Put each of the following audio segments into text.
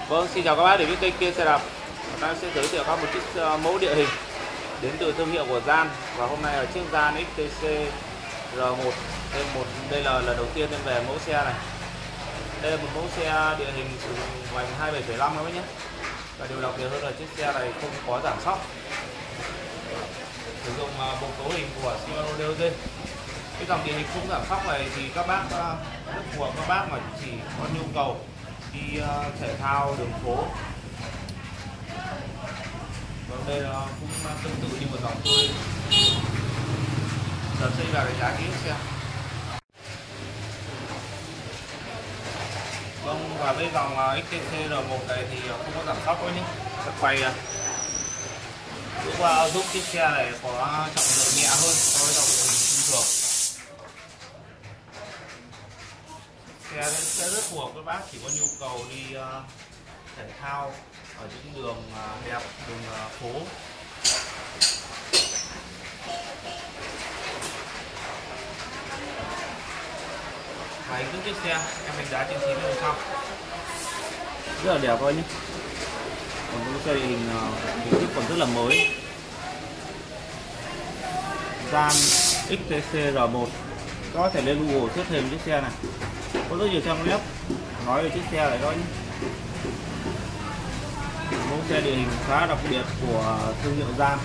Vâng, xin chào các bác đến với kênh Kia Xe Đạp. Ta sẽ giới thiệu các một chiếc mẫu địa hình đến từ thương hiệu của Gian. Và hôm nay là chiếc Gian XTC R1. Đây là lần đầu tiên em về mẫu xe này. Đây là một mẫu xe địa hình sử dụng vành 27,5 các bác nhé. Và điều đặc biệt hơn là chiếc xe này không có giảm sóc. Sử dụng bộ cấu hình của Shimano DOG. Cái dòng địa hình không giảm sóc này thì các bác rất phù hợp các bác mà chỉ có nhu cầu đi thể thao đường phố. Và đây là cũng tương tự như một dòng tôi đợt xây vào để giá kỹ xe. Vâng, và với dòng XTC R1 này thì không có giảm sóc thôi nhé. Sẽ quay giúp chiếc xe này có trọng lượng nhẹ hơn so với dòng địa hình thông thường. Xe sẽ rất phù hợp với bác chỉ có nhu cầu đi thể thao ở những đường đẹp, đường phố. Và hình thức chiếc xe em đánh giá trên 90%, rất là đẹp thôi nhé. Còn cái xe hình thức còn rất là mới. Gian XTC R1, có thể lên Google search thêm chiếc xe này, có rất nhiều trang web nói về chiếc xe này đó nhé. Mẫu xe địa hình khá đặc biệt của thương hiệu Gian.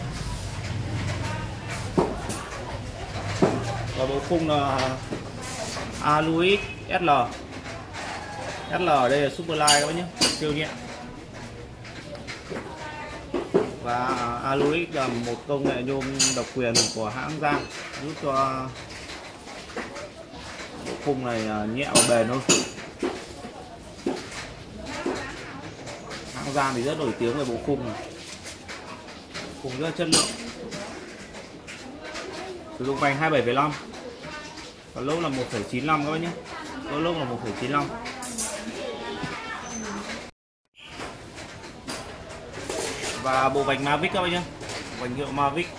Và bộ khung là Aluix SL. SL ở đây là Superlight các bác nhé, siêu nhẹ. Và Aluix là một công nghệ nhôm độc quyền của hãng Gian, giúp cho bộ khung này nhẹ và bền hơn. Hãng Gian thì rất nổi tiếng về bộ khung này, khung rất chất lượng. Sử dụng vành 27,5 và lốp là 1,95 các bác nhé, lốp là 1,95. Và bộ vành Mavic các bác nhé, vành hiệu Mavic.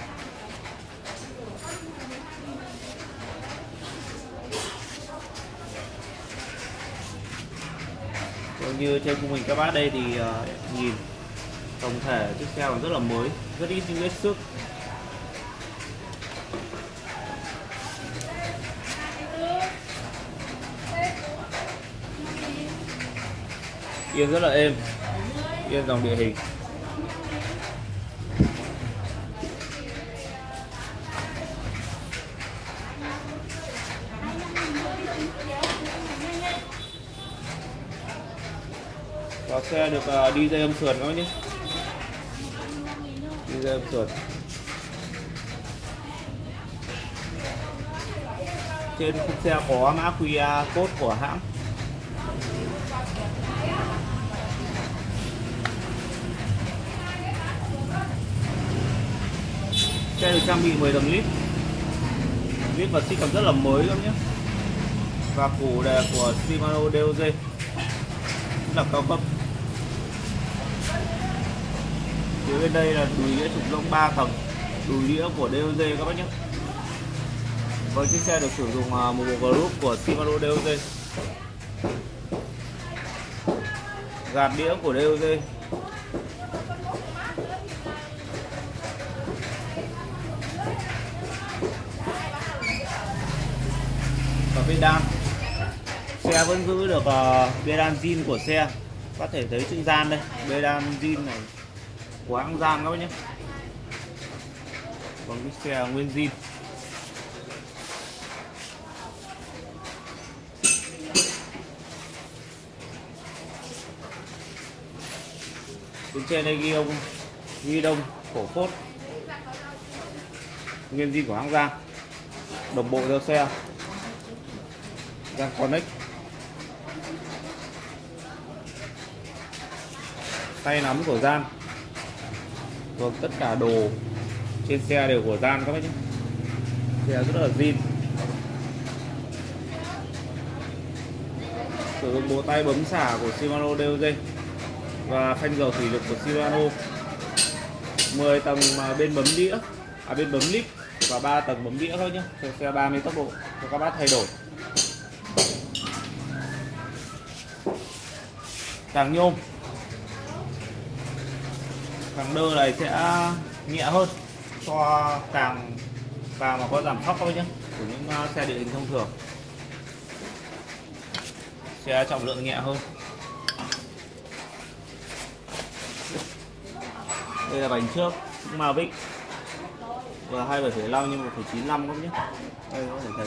Như trên khung hình các bác đây thì nhìn tổng thể chiếc xe còn rất là mới, rất ít những vết xước. Yên rất là êm, yên dòng địa hình. Và xe được đi dây âm sườn các bác nhé, đi dây âm sườn. Trên khung xe có mã QR code của hãng. Xe được trang bị 10 tầng lít. Lít và xích còn rất là mới các nhé. Và củ đề của Shimano DOG rất là cao cấp. Phía bên đây là đùi đĩa trục lông 3 tầng, đùi đĩa của DOG các bác nhé. Với chiếc xe được sử dụng một bộ group của Shimano DOG. Gạt đĩa của DOG. Và bên đan, xe vẫn giữ được bê đan zin của xe, có thể thấy chữ Gian đây, bê đan zin này của hãng Gian các bác nhé. Còn cái xe nguyên zin. Bên trên đây ghi đông cổ phốt nguyên zin của hãng Gian, đồng bộ theo xe Gian Connect. Tay nắm của Gian. Và tất cả đồ trên xe đều của Gian các bác nhé. Xe rất là zin. Sử dụng bộ tay bấm xả của Shimano DOG và phanh dầu thủy lực của Shimano. 10 tầng bên bấm đĩa, bên bấm lip và 3 tầng bấm đĩa thôi nhé, cho xe 30 tốc độ cho các bác thay đổi. càng nhôm. Càng đơ này sẽ nhẹ hơn so càng mà có giảm sóc thôi nhé, của những xe địa hình thông thường sẽ trọng lượng nhẹ hơn. Đây là bánh trước Mavic và 27,5 nhưng 1,95 các nhé. Đây có thể thấy.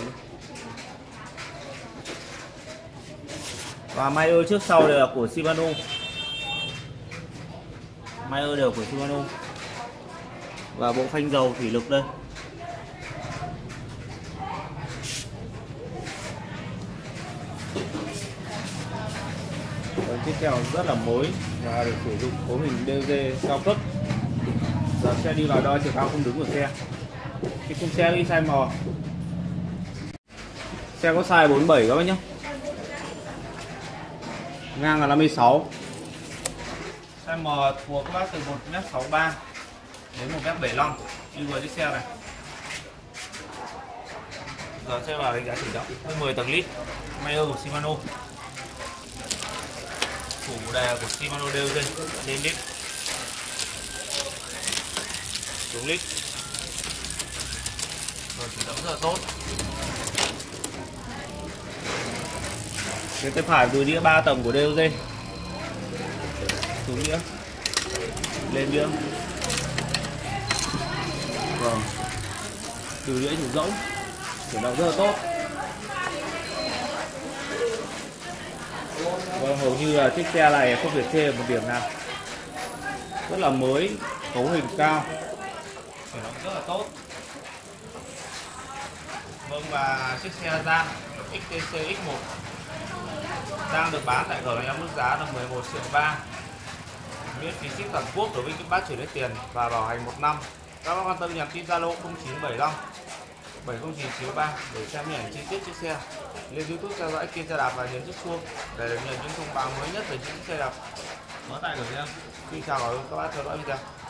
Và máy ơi trước sau đều là của Shimano. Máy ơi đều của Shimano. Và bộ phanh dầu thủy lực đây. Chiếc kèo rất là mới và được sử dụng cấu hình DOG cao cấp. Giờ xe đi vào đo chiều cao không đứng của xe. Cái khung xe đi size M. Xe có size 47 các bác nhé. Ngang là 56. Size M thuộc các bác từ 1m63 đến 1m75 như vừa chiếc xe này. Giờ xe vào đánh giá chỉnh trọng hơn 10 tầng lít. Máy của Shimano. Chủ đề của Shimano DOG lên lít. Xuống lít. Rồi chuyển động rất là tốt. Cái tay phải từ đĩa 3 tầng của DOG. Xuống đĩa. Lên đĩa. Vâng. Từ đĩa chủ rỗng. Chuyển động rất là tốt. Vâng, hầu như là chiếc xe này không thể chê một điểm nào. Rất là mới, cấu hình cao, chuyển động rất là tốt. Vâng, và chiếc xe Gian XTC X1 đang được bán tại cửa hàng em mức giá là 11,3 triệu. Miễn phí ship toàn quốc đối với các bác chuyển lấy tiền và bảo hành 1 năm. Các bác quan tâm nhắn tin Zalo 0975 70993 để xem hình ảnh chi tiết chiếc xe. Lên YouTube theo dõi kênh xe đạp và nhấn nút chuông để nhận những thông báo mới nhất về chiếc xe đạp. Mở tại cửa em. Xin chào và các bác theo dõi video.